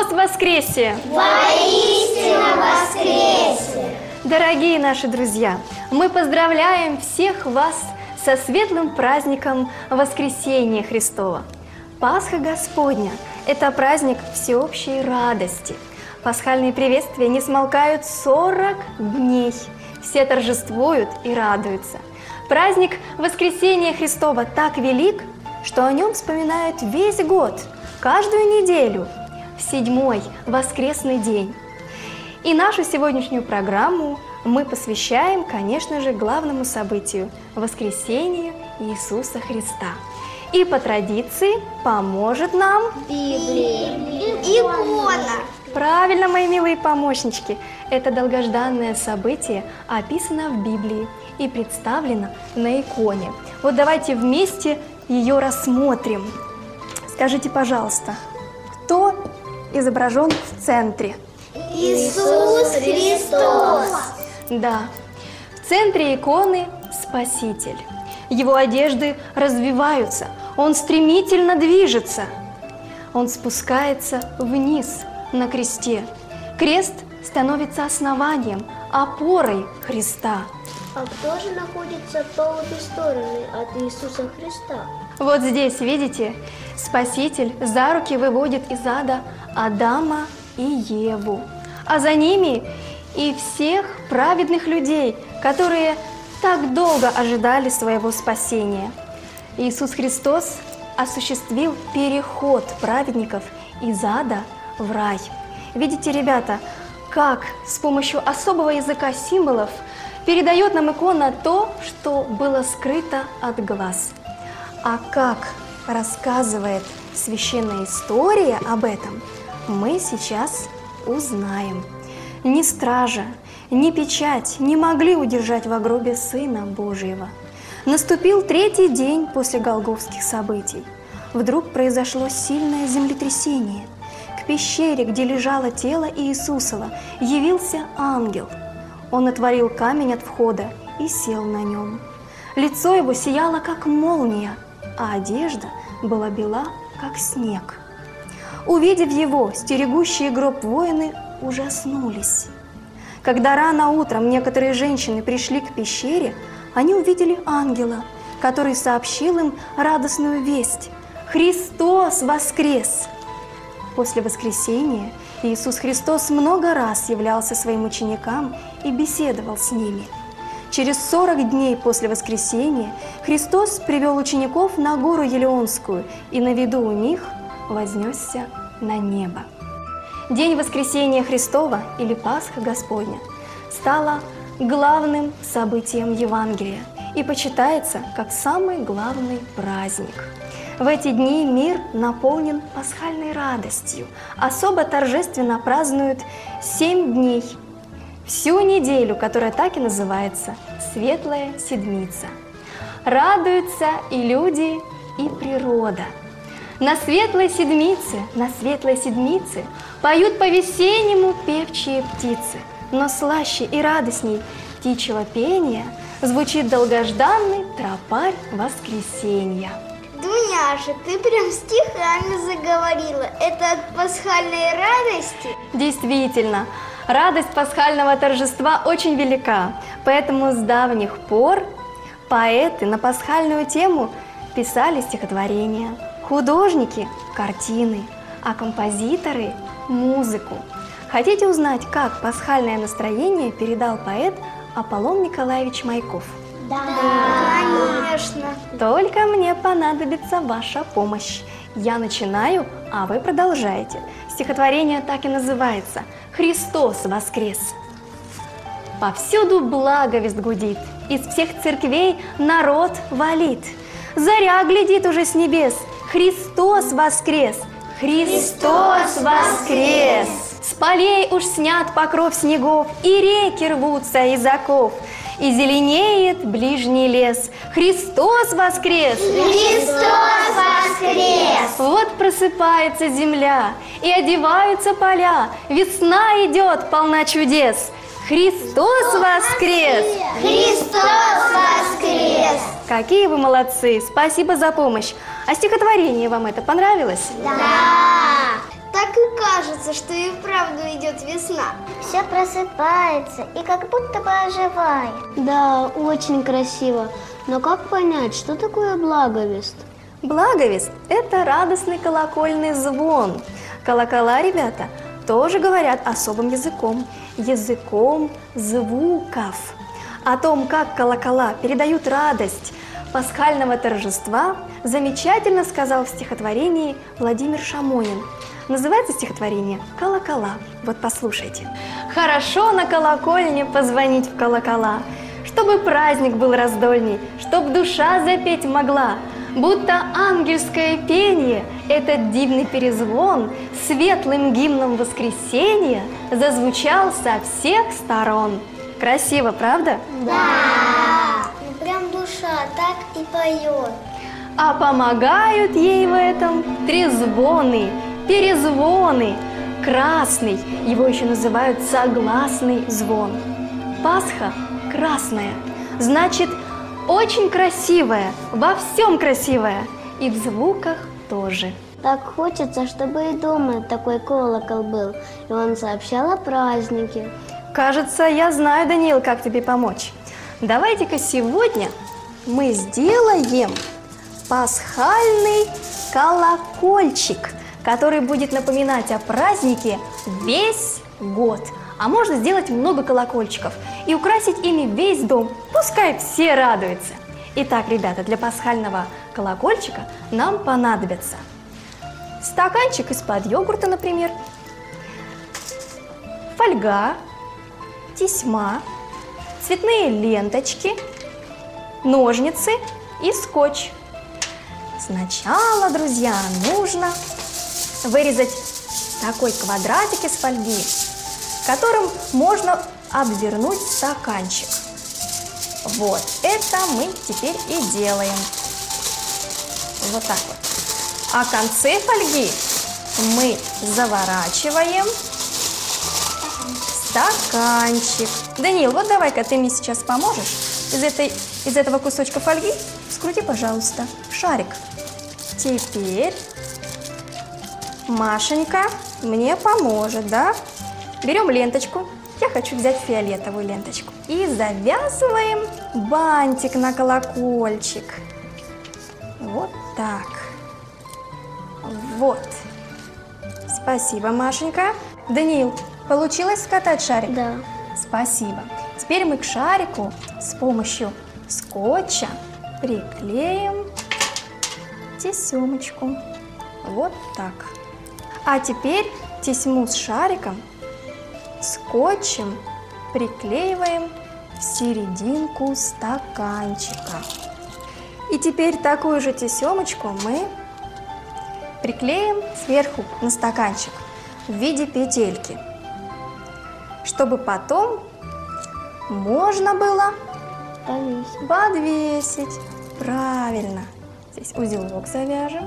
Христос воскресе! Воистину воскресе! Дорогие наши друзья, мы поздравляем всех вас со светлым праздником Воскресения Христова. Пасха Господня – это праздник всеобщей радости. Пасхальные приветствия не смолкают 40 дней. Все торжествуют и радуются. Праздник Воскресения Христова так велик, что о нем вспоминают весь год, каждую неделю, в 7-й воскресный день. И нашу сегодняшнюю программу мы посвящаем, конечно же, главному событию – воскресению Иисуса Христа. И по традиции поможет нам Библия. Икона. Правильно, мои милые помощнички, это долгожданное событие описано в Библии и представлено на иконе. Вот давайте вместе ее рассмотрим. Скажите, пожалуйста, кто изображен в центре? Иисус Христос. Да, в центре иконы Спаситель. Его одежды развиваются, он стремительно движется. Он спускается вниз на кресте. Крест становится основанием, опорой Христа. А кто же находится по обе стороны от Иисуса Христа? Вот здесь, видите, Спаситель за руки выводит из ада Адама и Еву, а за ними и всех праведных людей, которые так долго ожидали своего спасения. Иисус Христос осуществил переход праведников из ада в рай. Видите, ребята, как с помощью особого языка символов передает нам икона то, что было скрыто от глаз. А как рассказывает священная история об этом, мы сейчас узнаем. Ни стража, ни печать не могли удержать во гробе Сына Божьего. Наступил 3-й день после голгофских событий. Вдруг произошло сильное землетрясение. К пещере, где лежало тело Иисусова, явился ангел. Он отворил камень от входа и сел на нем. Лицо его сияло, как молния, а одежда была бела, как снег. Увидев его, стерегущие гроб воины ужаснулись. Когда рано утром некоторые женщины пришли к пещере, они увидели ангела, который сообщил им радостную весть: Христос воскрес! После воскресения Иисус Христос много раз являлся своим ученикам и беседовал с ними. Через 40 дней после воскресения Христос привел учеников на гору Елеонскую и на виду у них вознесся на небо. День воскресения Христова или Пасха Господня стала главным событием Евангелия и почитается как самый главный праздник. В эти дни мир наполнен пасхальной радостью. Особо торжественно празднуют 7 дней, всю неделю, которая так и называется Светлая Седмица. Радуются и люди, и природа. На Светлой Седмице поют по-весеннему певчие птицы, но слаще и радостней птичьего пения звучит долгожданный тропарь воскресенья. Дуняша, ты прям стихами заговорила. Это от пасхальной радости? Действительно, радость пасхального торжества очень велика, поэтому с давних пор поэты на пасхальную тему писали стихотворения, художники – картины, а композиторы – музыку. Хотите узнать, как пасхальное настроение передал поэт Аполлон Николаевич Майков? Да, конечно. Только мне понадобится ваша помощь. Я начинаю, а вы продолжаете. Стихотворение так и называется «Христос воскрес». Повсюду благовесть гудит, из всех церквей народ валит. Заря глядит уже с небес, Христос воскрес! Христос воскрес! С полей уж снят покров снегов, и реки рвутся из оков, и зеленеет ближний лес. Христос воскрес! Христос воскрес! Вот просыпается земля, и одеваются поля, весна идет полна чудес. Христос воскрес! Христос воскрес! Какие вы молодцы! Спасибо за помощь! А стихотворение вам это понравилось? Да! Так так и кажется, что и вправду идет весна. Все просыпается и как будто бы оживает. Да, очень красиво. Но как понять, что такое благовест? Благовест – это радостный колокольный звон. Колокола, ребята, тоже говорят особым языком, языком звуков. О том, как колокола передают радость пасхального торжества, замечательно сказал в стихотворении Владимир Шамонин. Называется стихотворение «Колокола». Вот послушайте. «Хорошо на колокольне позвонить в колокола, чтобы праздник был раздольней, чтоб душа запеть могла, будто ангельское пение, этот дивный перезвон светлым гимном воскресенья зазвучал со всех сторон». Красиво, правда? Да! Ну прям душа так и поет. А помогают ей в этом трезвоны, перезвоны. Красный, его еще называют согласный звон. Пасха красная, значит, очень красивая, во всем красивая, и в звуках тоже. Так хочется, чтобы и дома такой колокол был, и он сообщал о празднике. Кажется, я знаю, Даниил, как тебе помочь. Давайте-ка сегодня мы сделаем пасхальный колокольчик, который будет напоминать о празднике весь год. А можно сделать много колокольчиков и украсить ими весь дом. Пускай все радуются. Итак, ребята, для пасхального колокольчика нам понадобится стаканчик из-под йогурта, например, фольга, тесьма, цветные ленточки, ножницы и скотч. Сначала, друзья, нужно вырезать такой квадратик из фольги, которым можно обвернуть стаканчик. Вот это мы теперь и делаем. Вот так вот. А концы фольги мы заворачиваем в стаканчик. Даниил, вот давай-ка ты мне сейчас поможешь. Из этого кусочка фольги скрути, пожалуйста, шарик. Теперь Машенька мне поможет, да? Берем ленточку. Я хочу взять фиолетовую ленточку. И завязываем бантик на колокольчик. Вот так. Вот. Спасибо, Машенька. Даниил, получилось скатать шарик? Да. Спасибо. Теперь мы к шарику с помощью скотча приклеим тесемочку. Вот так. А теперь тесьму с шариком скотчем приклеиваем в серединку стаканчика. И теперь такую же тесемочку мы приклеим сверху на стаканчик в виде петельки, чтобы потом можно было подвесить. Правильно. Здесь узелок завяжем.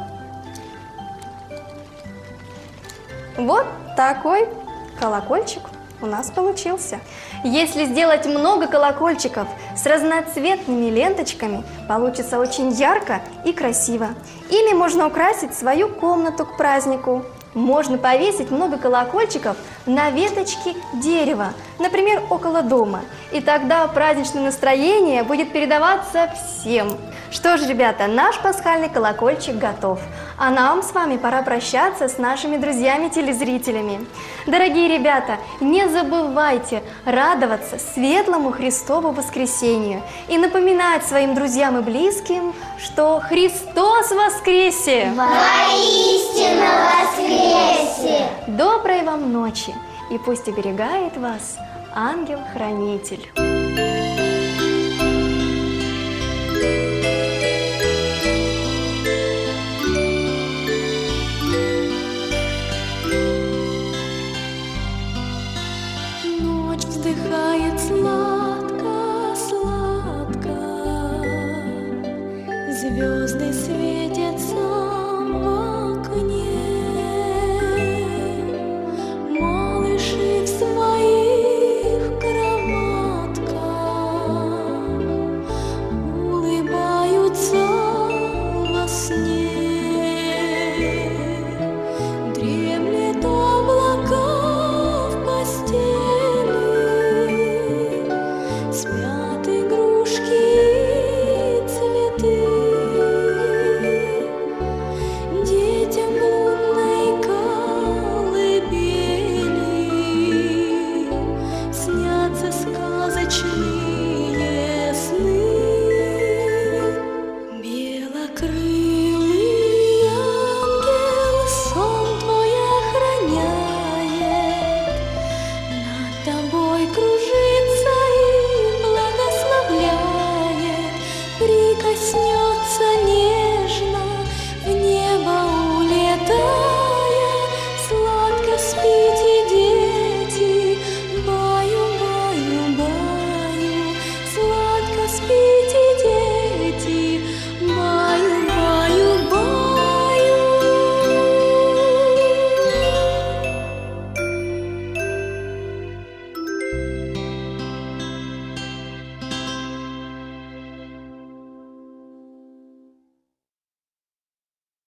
Вот такой колокольчик у нас получился. Если сделать много колокольчиков с разноцветными ленточками, получится очень ярко и красиво. Ими можно украсить свою комнату к празднику. Можно повесить много колокольчиков на веточке дерева, например, около дома. И тогда праздничное настроение будет передаваться всем. Что ж, ребята, наш пасхальный колокольчик готов. А нам с вами пора прощаться с нашими друзьями-телезрителями. Дорогие ребята, не забывайте радоваться светлому Христову воскресению и напоминать своим друзьям и близким, что Христос воскресе! Воистину воскресе! Доброй вам ночи! И пусть оберегает вас ангел-хранитель.